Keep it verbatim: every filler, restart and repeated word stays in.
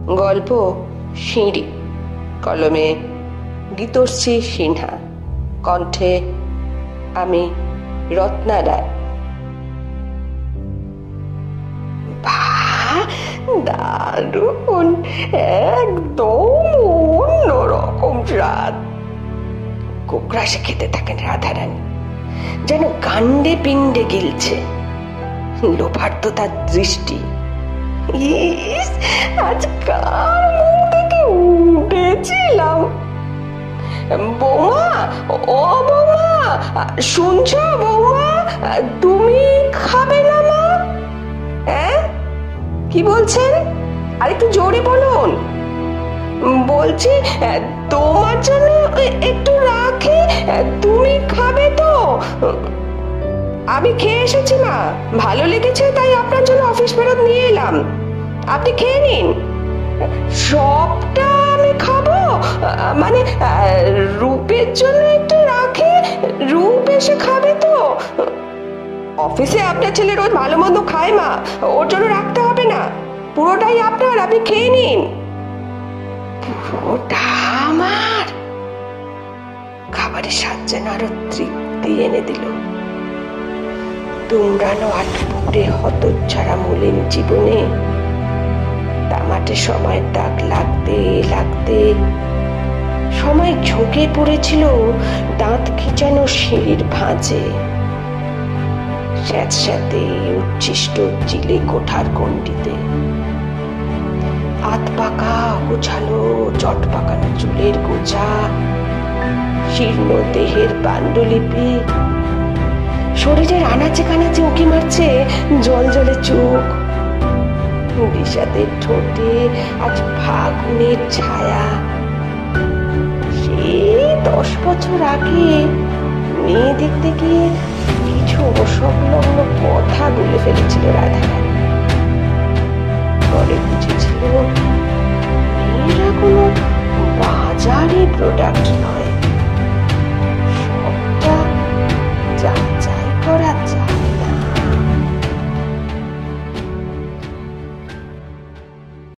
গল্প সিঁড়ি, কলমে গীতশ্রী সিনহা, কণ্ঠে আমি রত্না রায়। দারুণ, একদম অন্যরকম স্বাদ। কোকড়াসে খেতে থাকেন রাধারানী, যেন গান্ডে পিণ্ডে গিলছে। লোভার্ত তার দৃষ্টি। ইস, আজ কার মুখ থেকে উঠেছিলাম। বৌমা, ও বৌমা, শুনছো বৌমা? তুমি খাবে না মা? হ্যাঁ, কি বলছেন? আর একটু জোরে বলুন। বলছি তোমার জন্য একটু রাখি, তুমি খাবে তো? আমি খেয়ে এসেছি মা, ভালো লেগেছে, তাই আপনার জন্য অফিস ফেরত নিয়ে এলাম। আপনি খেয়ে নিন। সবটা আমি খাবো? মানে রূপের জন্য একটু রাখি, রূপ এসে খাবে তো? অফিসে আপনার ছেলে রোজ ভালো মন্দ খায় মা, ওর জন্য রাখতে হবে না, পুরোটাই আপনার, আপনি খেয়ে নিন। পুরোটা আমার? খাবারের স্বাদ যেন আরো তৃপ্তি এনে দিল। দুমড়ানো আটপুরে হতচ্ছাড়া মলিন জীবনে তামাটে সময় দাগ লাগতে লাগতে সময় ঝুঁকে পড়েছিল দাঁত খিচানো সিঁড়ির ভাঁজে, স্যাঁতস্যাঁতে উচ্ছিষ্ট চিলে কোঠার গণ্ডিতে। হাত পাকা গোছালো চট পাকানো চুলের গোছা, শীর্ণ দেহের পাণ্ডুলিপি, শরীরের আনাচে কানাচে উঁকি মারছে জল জলে চোখ। বিষাদের ঠোঁটে আজ ফাগুনের ছায়া। সেই দশ বছর আগে মেয়ে দেখতে গিয়ে কিছু অসংলগ্ন কথা বলে ফেলেছিল রাধারানী। পরে বুঝেছিল মেয়েরা কোনো বাজারে প্রোডাক্ট